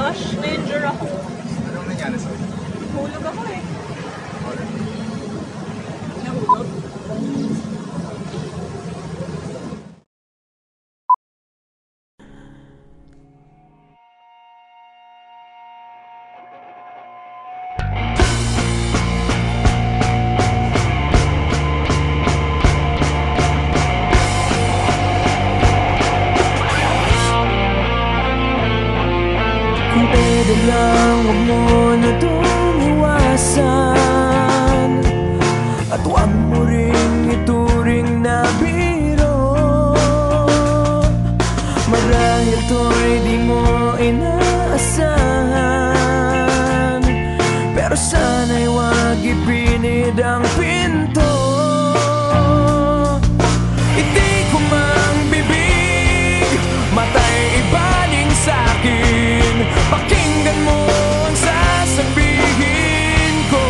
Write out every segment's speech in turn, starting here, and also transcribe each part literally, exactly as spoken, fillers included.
gosh, na-injure ako. Anong nangyari sa'yo? Hulog ako eh. Nahulog? Kung pwede lang, huwag mo na itong iwasan. At huwag mo ring ituring na biro. Marahil to'y di mo inaasahan, pero sana'y huwag ipinid ang pinto. Hindi ko mang bibig, matay ibaling sa'kin. Pakinggan mo ang sasabihin ko.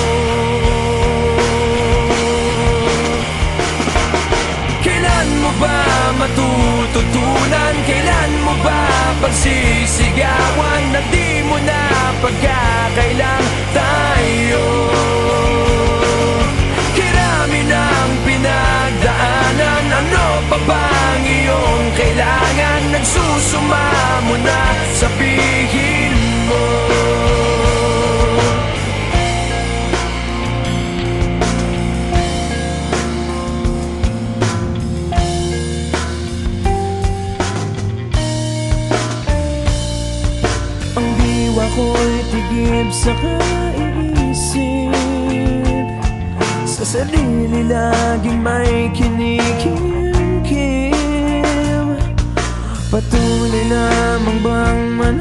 Kailan mo ba matututunan? Kailan mo ba pagsisigawan na di mo na pagkakailang tayo? Kirami ng pinagdaanan, ano pa bang iyong kailangan? Nagsusuma mo na, sabihin mo. Ang diwa ko'y tigib sa kaiisip, sa sarili laging may kinikim-kim. Patuloy lamang bang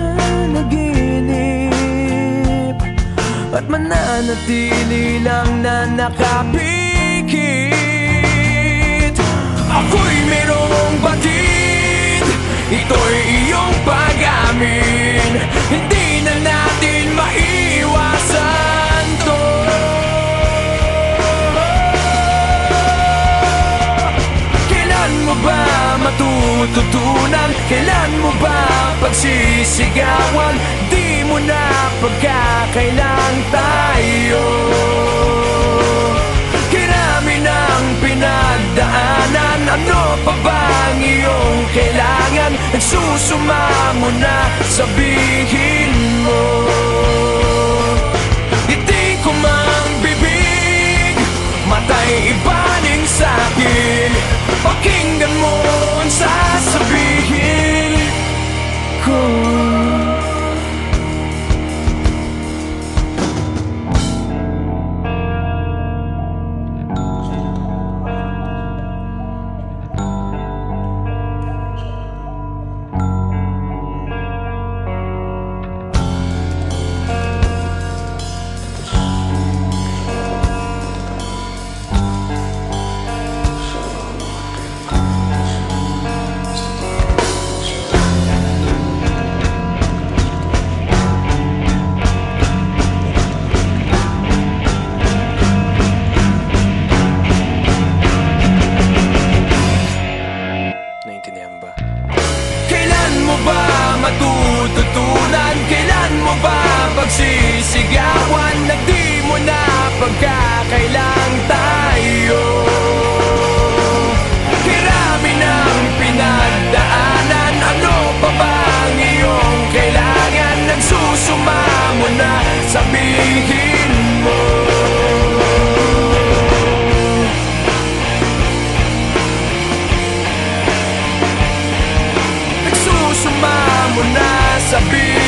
mananaginip at mananatili lang na nakapikit? Ako'y merong batid, ito'y iyong pag-amin. Hindi na natin maiwasan to. Kailan mo ba matututunan? Kailan mo ba pagsisigawan? Di mo na pagkakailang tayo. Kirami ng pinagdaanan, ano pa bang iyong kailangan? Nagsusuma mo na, sabihin mo. Hindi ko mang bibig, matay ibaling sa'kin. Pakinggan mo ang sasabihin ko. Naintindihan ba? Kailan mo ba matututunan? Kailan mo ba pagsisigawan na di mo na pagkakailang tayo? Kirami ng pinagdaanan, ano pa bang iyong kailangan? Nagsusuma mo na, sabihin mo. Nagsusuma mo na, sabihin